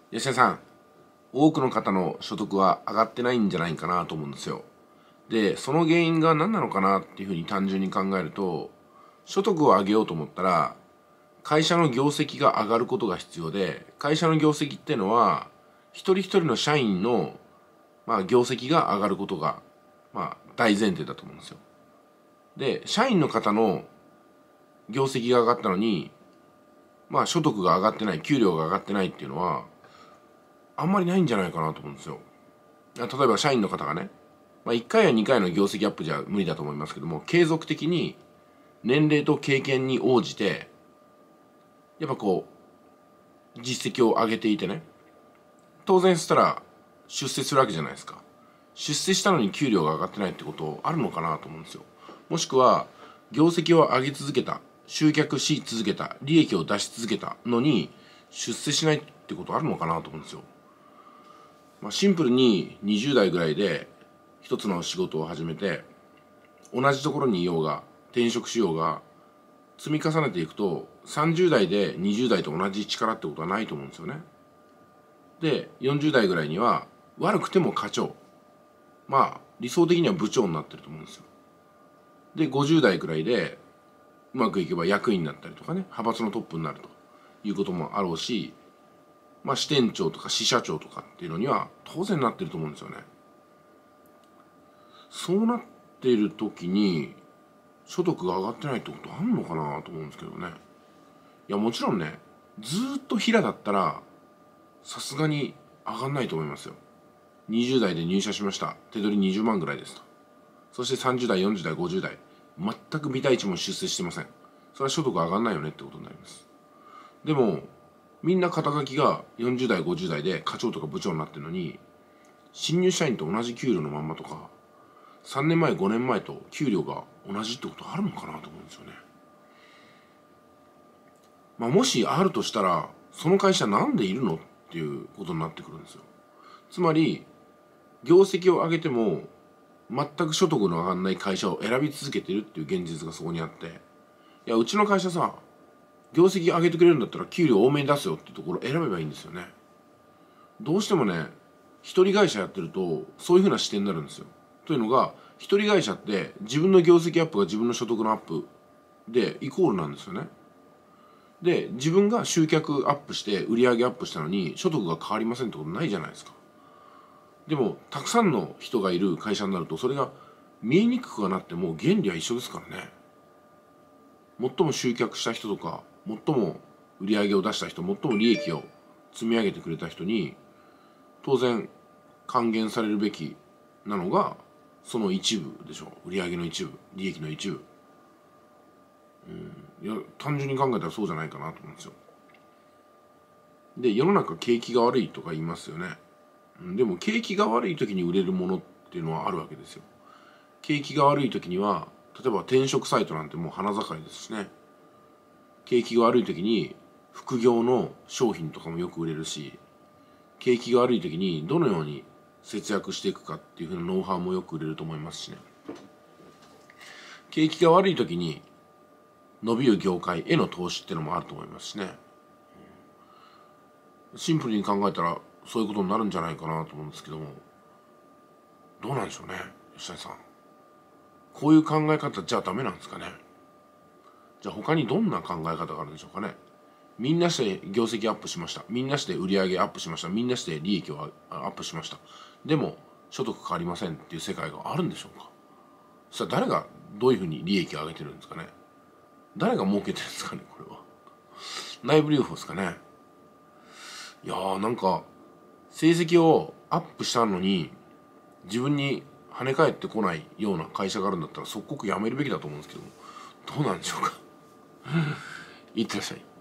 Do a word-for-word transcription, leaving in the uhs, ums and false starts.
吉田さん、多くの方の所得は上がってないんじゃないかなと思うんですよ。で、その原因が何なのかなっていうふうに単純に考えると、所得を上げようと思ったら、会社の業績が上がることが必要で、会社の業績っていうのは、一人一人の社員の、まあ、業績が上がることが、まあ、大前提だと思うんですよ。で、社員の方の業績が上がったのに、まあ、所得が上がってない、給料が上がってないっていうのは、あんまりないんじゃないかなと思うんですよ。例えば社員の方がね、まあ、いっかいやにかいの業績アップじゃ無理だと思いますけども、継続的に年齢と経験に応じてやっぱこう実績を上げていてね、当然したら出世するわけじゃないですか。出世したのに給料が上がってないってことあるのかなと思うんですよ。もしくは業績を上げ続けた、集客し続けた、利益を出し続けたのに出世しないってことあるのかなと思うんですよ。まあ、シンプルににじゅう代ぐらいで一つの仕事を始めて、同じところにいようが転職しようが積み重ねていくと、さんじゅう代でにじゅう代と同じ力ってことはないと思うんですよね。でよんじゅう代ぐらいには悪くても課長、まあ理想的には部長になってると思うんですよ。でごじゅう代ぐらいでうまくいけば役員になったりとかね、派閥のトップになるということもあろうし、まあ支店長とか支社長とかっていうのには当然なってると思うんですよね。そうなっている時に所得が上がってないってことあるのかなと思うんですけどね。いやもちろんね、ずーっと平だったらさすがに上がんないと思いますよ。にじゅう代で入社しました、手取りにじゅうまんぐらいですと。そしてさんじゅう代よんじゅう代ごじゅう代全く微対値も出世してません。それは所得上がんないよねってことになります。でもみんな肩書きがよんじゅう代ごじゅう代で課長とか部長になってるのに、新入社員と同じ給料のまんまとか、さんねんまえごねんまえと給料が同じってことあるのかなと思うんですよね。まあ、もしあるとしたらその会社なんでいるのっていうことになってくるんですよ。つまり業績を上げても全く所得の上がらない会社を選び続けてるっていう現実がそこにあって、いやうちの会社さ、業績上げてくれるんだったら給料多めに出すよっていうところを選べばいいんですよね。どうしてもね、一人会社やってるとそういうふうな視点になるんですよ。というのが、一人会社って自分の業績アップが自分の所得のアップでイコールなんですよね。で自分が集客アップして売上アップしたのに所得が変わりませんってことないじゃないですか。でもたくさんの人がいる会社になるとそれが見えにくくはなっても原理は一緒ですからね。最も集客した人とか、最も売上を出した人、最も利益を積み上げてくれた人に当然還元されるべきなのがその一部でしょう。売上の一部、利益の一部。うん、いや単純に考えたらそうじゃないかなと思うんですよ。で世の中景気が悪いとか言いますよね。でも景気が悪い時に売れるものっていうのはあるわけですよ。景気が悪い時には例えば転職サイトなんてもう花盛りですしね。景気が悪い時に副業の商品とかもよく売れるし、景気が悪い時にどのように節約していくかっていうふうなノウハウもよく売れると思いますしね。景気が悪い時に伸びる業界への投資っていうのもあると思いますしね。シンプルに考えたらそういうことになるんじゃないかなと思うんですけども、どうなんでしょうね、吉谷さん。こういう考え方じゃダメなんですかね。じゃあ他にどんな考え方があるんでしょうかね。みんなして業績アップしました、みんなして売上アップしました、みんなして利益をアップしました、でも所得変わりませんっていう世界があるんでしょうか。そしたら誰がどういうふうに利益を上げてるんですかね。誰が儲けてるんですかね、これは。内部留保ですかね。いやーなんか成績をアップしたのに自分に跳ね返ってこないような会社があるんだったら即刻辞めるべきだと思うんですけど、どうなんでしょうか。いってらっしゃい。